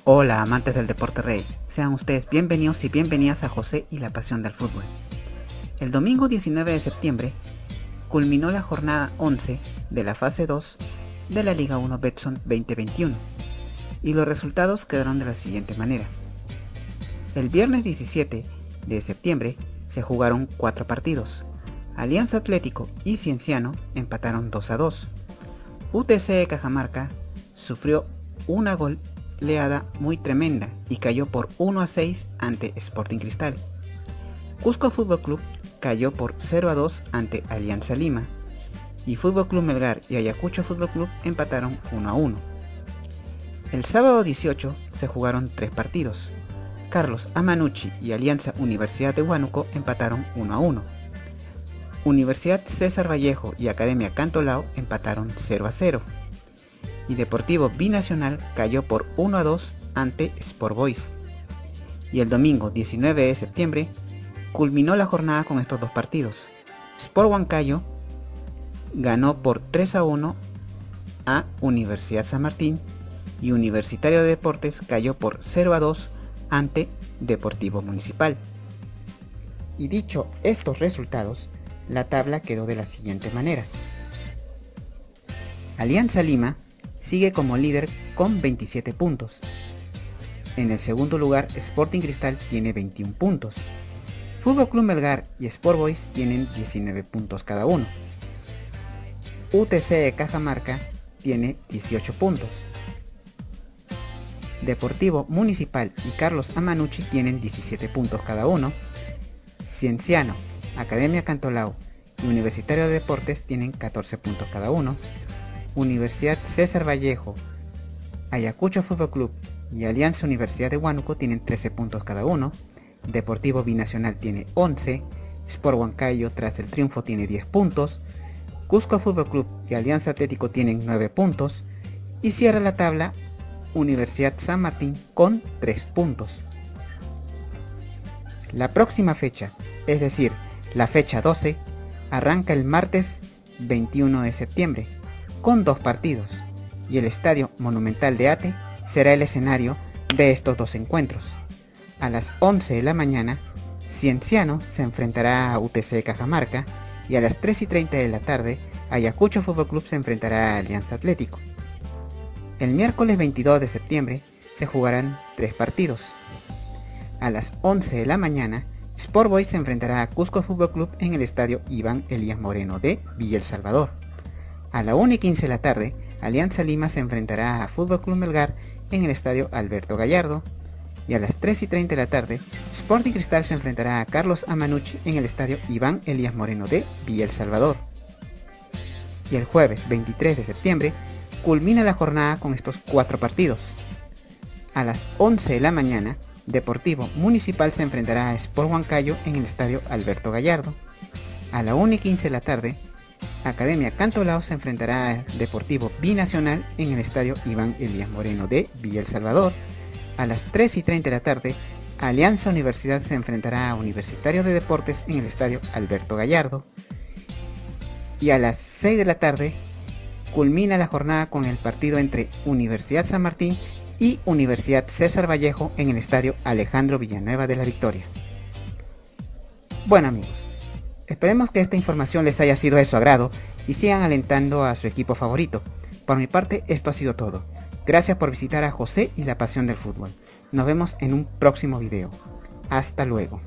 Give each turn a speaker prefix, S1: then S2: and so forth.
S1: Hola amantes del deporte rey, sean ustedes bienvenidos y bienvenidas a José y la pasión del fútbol. El domingo 19 de septiembre culminó la jornada 11 de la fase 2 de la Liga 1 Betson 2021 y los resultados quedaron de la siguiente manera. El viernes 17 de septiembre se jugaron 4 partidos. Alianza Atlético y Cienciano empataron 2-2. UTC de Cajamarca sufrió una goleada muy tremenda y cayó por 1-6 ante Sporting Cristal. Cusco Fútbol Club cayó por 0-2 ante Alianza Lima y Fútbol Club Melgar y Ayacucho Fútbol Club empataron 1-1. El sábado 18 se jugaron 3 partidos. Carlos Amanucci y Alianza Universidad de Huánuco empataron 1-1. Universidad César Vallejo y Academia Cantolao empataron 0-0. Y Deportivo Binacional cayó por 1-2 ante Sport Boys. Y el domingo 19 de septiembre culminó la jornada con estos 2 partidos. Sport Huancayo ganó por 3-1 a Universidad San Martín y Universitario de Deportes cayó por 0-2 ante Deportivo Municipal. Y dicho estos resultados, la tabla quedó de la siguiente manera. Alianza Lima sigue como líder con 27 puntos. En el segundo lugar, Sporting Cristal tiene 21 puntos. Fútbol Club Melgar y Sport Boys tienen 19 puntos cada uno. UTC de Cajamarca tiene 18 puntos. Deportivo Municipal y Carlos Amanucci tienen 17 puntos cada uno. Cienciano, Academia Cantolao y Universitario de Deportes tienen 14 puntos cada uno. Universidad César Vallejo, Ayacucho Fútbol Club y Alianza Universidad de Huánuco tienen 13 puntos cada uno. Deportivo Binacional tiene 11. Sport Huancayo tras el triunfo tiene 10 puntos. Cusco Fútbol Club y Alianza Atlético tienen 9 puntos. Y cierra la tabla Universidad San Martín con 3 puntos. La próxima fecha, es decir, la fecha 12, arranca el martes 21 de septiembre con 2 partidos y el Estadio Monumental de Ate será el escenario de estos 2 encuentros. A las 11 de la mañana, Cienciano se enfrentará a UTC de Cajamarca y a las 3:30 de la tarde, Ayacucho Fútbol Club se enfrentará a Alianza Atlético. El miércoles 22 de septiembre se jugarán 3 partidos. A las 11 de la mañana, Sport Boys se enfrentará a Cusco Fútbol Club en el estadio Iván Elías Moreno de Villa El Salvador. A la 1:15 de la tarde, Alianza Lima se enfrentará a Fútbol Club Melgar en el estadio Alberto Gallardo. Y a las 3:30 de la tarde, Sporting Cristal se enfrentará a Carlos Amanucci en el estadio Iván Elías Moreno de Villa El Salvador. Y el jueves 23 de septiembre, culmina la jornada con estos 4 partidos. A las 11 de la mañana, Deportivo Municipal se enfrentará a Sport Huancayo en el estadio Alberto Gallardo. A la 1:15 de la tarde, Academia Cantolao se enfrentará a Deportivo Binacional en el estadio Iván Elías Moreno de Villa El Salvador. A las 3:30 de la tarde, Alianza Universidad se enfrentará a Universitario de Deportes en el estadio Alberto Gallardo. Y a las 6 de la tarde, culmina la jornada con el partido entre Universidad San Martín y Universidad César Vallejo en el estadio Alejandro Villanueva de la Victoria. Bueno amigos, esperemos que esta información les haya sido de su agrado y sigan alentando a su equipo favorito. Por mi parte, esto ha sido todo. Gracias por visitar a José y la pasión del fútbol. Nos vemos en un próximo video. Hasta luego.